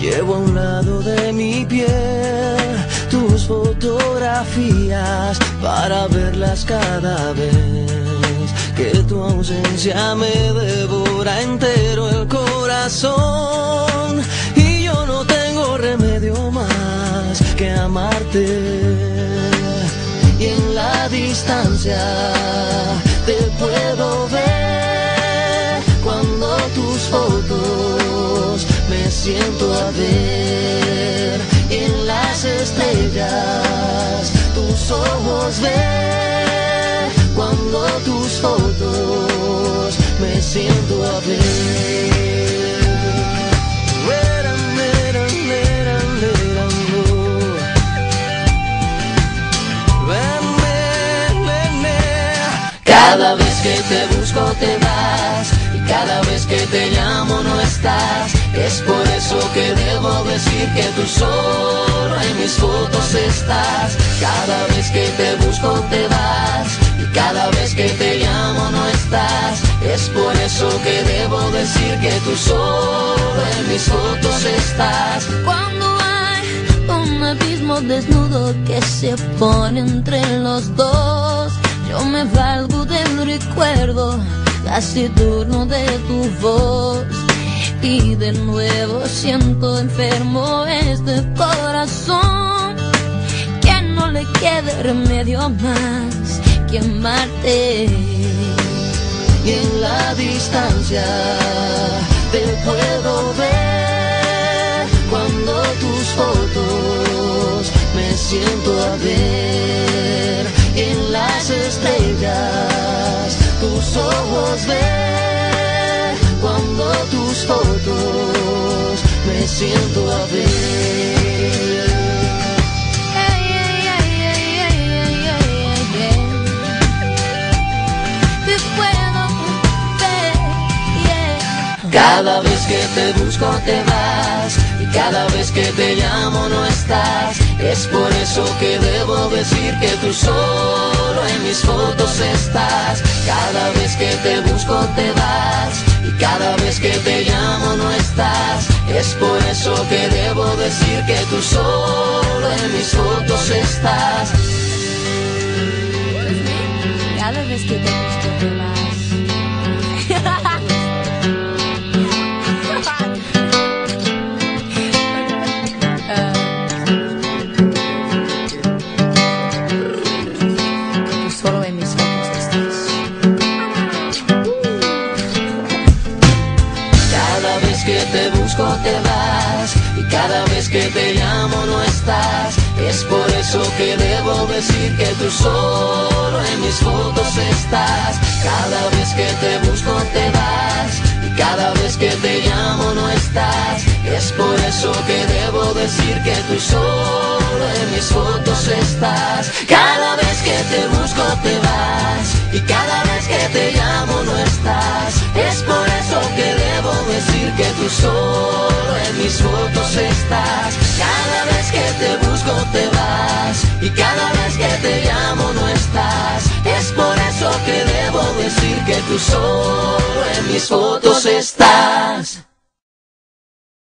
Llevo a un lado de mi piel tus fotografías para verlas cada vez que tu ausencia me devora entero el corazón. Y yo no tengo remedio más que amarte. Y en la distancia te puedo ver cuando tus fotos me siento a ver. Y en las estrellas tus ojos ver cuando tus fotos me siento a ver. Cada vez que te busco te vas, y cada vez que te llamo no estás. Es por eso que debo decir que tú solo en mis fotos estás. Cada vez que te busco te vas, y cada vez que te llamo no estás. Es por eso que debo decir que tú solo en mis fotos estás. Cuando hay un abismo desnudo que se pone entre los dos, yo me valgo del recuerdo taciturno de tu voz. Y de nuevo siento enfermo este corazón, que no le quede remedio más que amarte. Y en la distancia te puedo ver cuando tus fotos me siento a ver. Y en las estrellas tus ojos ver cuando tus fotos me siento a ver. Te puedo ver, Cada vez que te busco te vas, y cada vez que te llamo no estás. Es por eso que debo decir que tú solo en mis fotos estás. Cada vez que te busco te vas, y cada vez que te llamo no estás. Es por eso que debo decir que tú solo en mis fotos estás. cada vez que te busco te vas. Solo en mis ojos estás. Cada vez que te busco te vas, y cada vez que te llamo no estás. Es por eso que debo decir que tú solo en mis fotos estás. Cada vez que te busco te vas, y cada vez que te llamo no estás. Es por eso que debo decir que tú solo en mis fotos estás. Cada vez que te busco te vas, y cada vez que te llamo no estás. Es por eso que debo decir que tú solo en mis fotos estás. Cada vez que te busco te vas, y cada vez que te llamo no estás. Es por eso que debo decir que tú solo en mis fotos estás.